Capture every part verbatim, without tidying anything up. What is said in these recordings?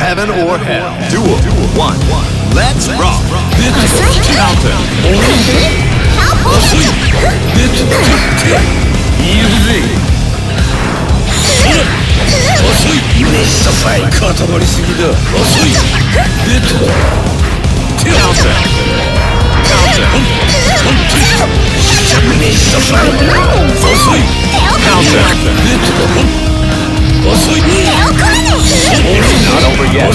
Heaven or hell. Duel. One. Let's rock. Counter. Not over yet.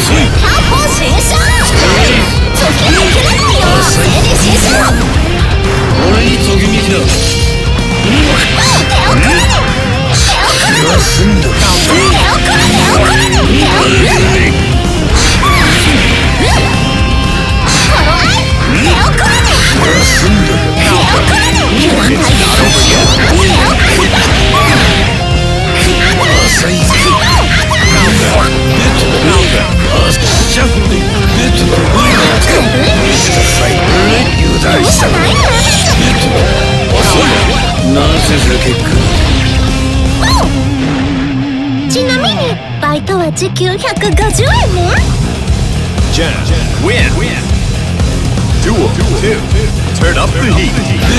時給ひゃくごじゅうえんね。 Jen, win. Duel two. Turn up the heat.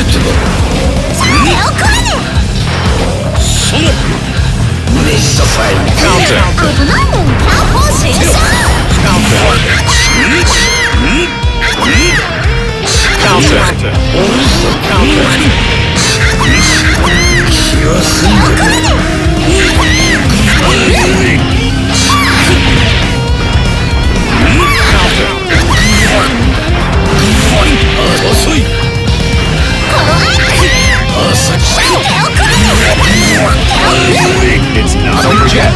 Counter. It's not over yet.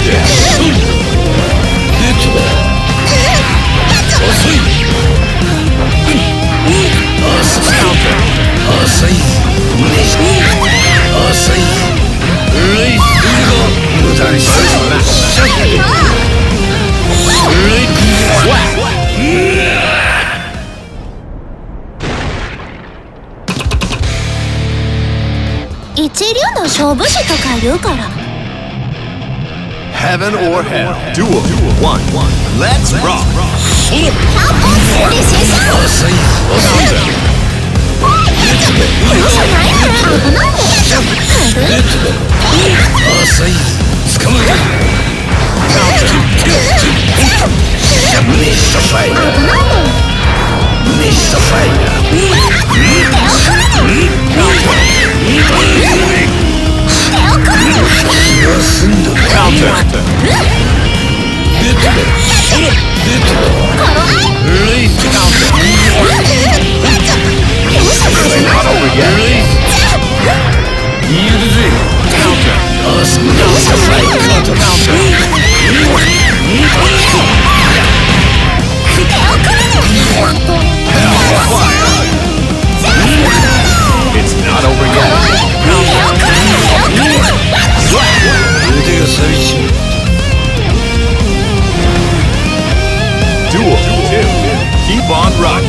Heaven or hell. Duel. One. Let's rock. Keep on rocking.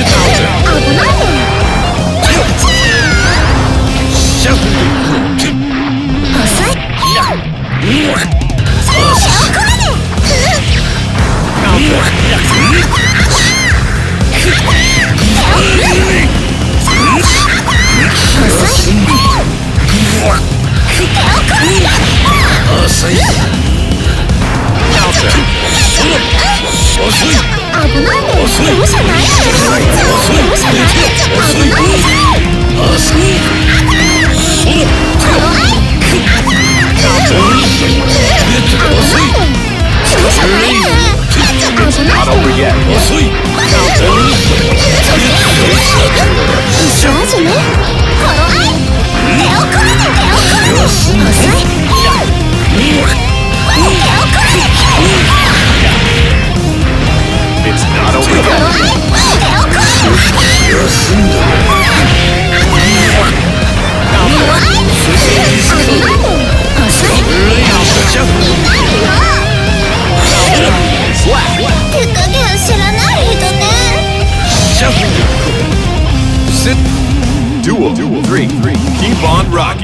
Not over yet. It's not over yet. Sit. Duel. Three. Keep on rocking.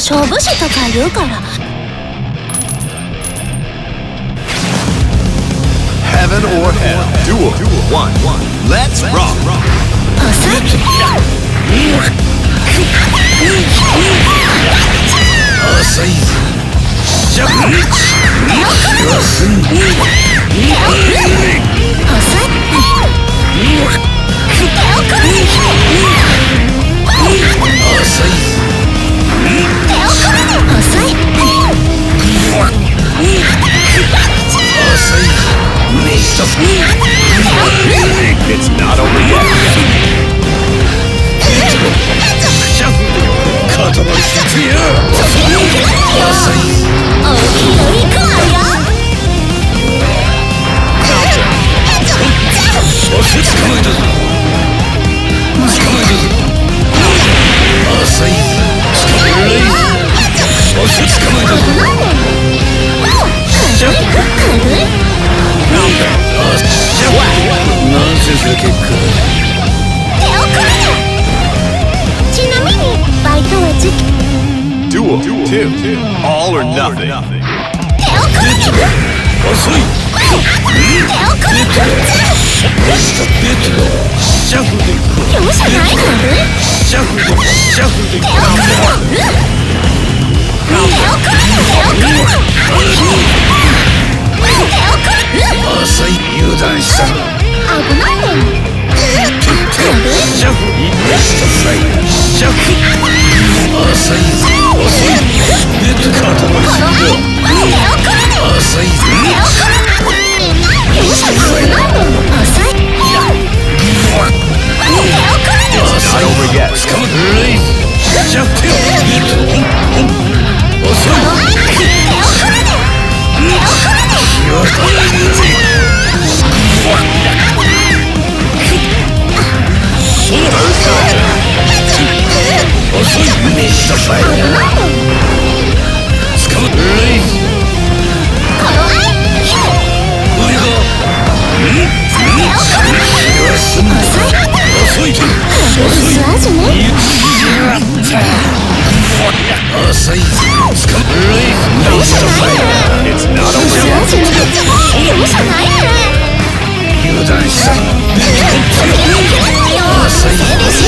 勝負師とか言うから。 Heaven or hell. Duel one. Let's rock. 遅い。 遅い。ジャブリッジ。よすん。遅い。遅い。 It's not over yet. ちなみにバイトは時期 Duel two. All or nothing. 遅い。シャフで容赦ないの？ シャフでシャフで遅い。油断したな。 危ないねん。 シャフにシャフ遅い。遅い。肩の後ろ遅い。 It's not over yet. つかまレイズシャフテよ。遅い。遅い。ミストファイヤー。つかまレイズ。上が。遅い。遅い。遅い。つかまレイズ。ミストファイヤー。 It's not over yet. 容赦ないねん。 油断した。遅い。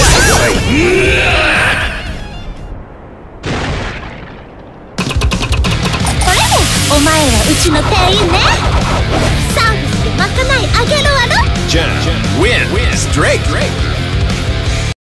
お前らうちの店員ね。サービスでまかないあげるわろ。 Jen wins straight.